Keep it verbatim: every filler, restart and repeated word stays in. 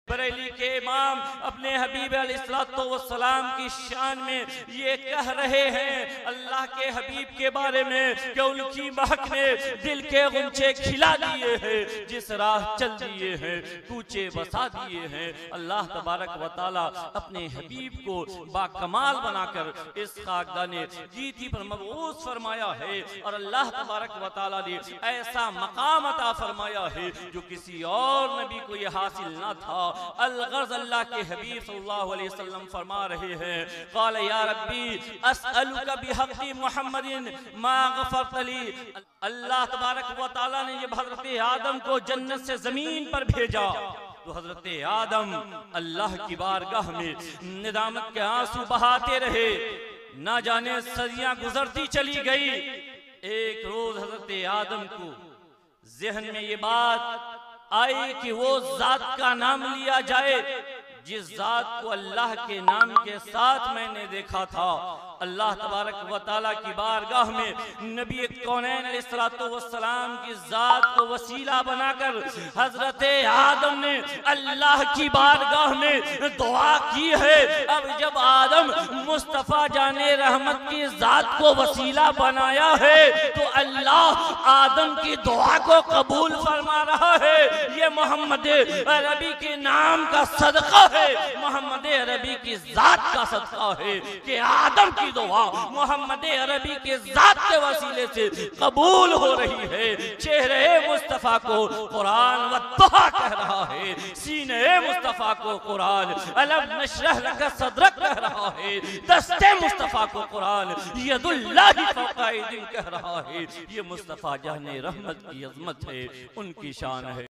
बरेली के इमाम अपने हबीब अलैहिस्सलाम की शान में ये कह रहे हैं अल्लाह के हबीब के बारे में कि उनकी महक ने दिल के गुंचे खिला दिए हैं, जिस राह चल दिए हैं कूचे बसा दिए हैं। अल्लाह तबारक व तआला अपने हबीब को बाकमाल बनाकर इस खाकदाने जीती पर मबऊस फरमाया है और अल्लाह तबारक व तआला ने ऐसा मकाम अता फरमाया है जो किसी और नबी को यह हासिल ना था। अल-गर्ज़ अल्लाह के हबीब सल्लल्लाहु अलैहि वसल्लम फरमा रहे हैं क़ाल या रब्बी अस्अलुका बिहक़्क़ि मुहम्मदिन मा गफ़रत ली। अल्लाह तबारक व तआला ने जब हज़रत आदम को जन्नत से जमीन पर भेजा तो हज़रत आदम अल्लाह की बारगाह में निदामत के आंसू बहाते रहे। ना जाने सदियां गुजरती चली गई। एक रोज हज़रत आदम को ज़हन में ये बात आई कि वो जात का नाम लिया जाए जिस जात को अल्लाह के नाम के साथ मैंने देखा था। अल्लाह तबारक व तआला की बारगाह में नबी कौनैन अलैहिस्सलातु वस्सलाम की जात को वसीला बनाकर हजरत आदम ने अल्लाह की बारगाह में दुआ की है। अब जब आदम मुस्तफ़ा जाने रहमत की जात को वसीला बनाया है तो अल्लाह आदम की दुआ को कबूल फरमा रहा है। ये मोहम्मद अरबी के नाम का सदका है, मोहम्मद अरबी की जात का सदका है कि आदम की दुआ मोहम्मद अरबी के जात के वसीले से कबूल हो रही है। चेहरे मुस्तफ़ा को कुरान वत्तहा कह रहा है, सीने मुस्तफ़ा को कुरान अलम नशरह लक सदरक कह रहा है, दस्ते मुस्तफ़ा को कुरान यदुल्लाहि फौका अयदीहिम कह रहा है। ये मुस्तफ़ा जाने रहमत की अज़मत है, उनकी शान है।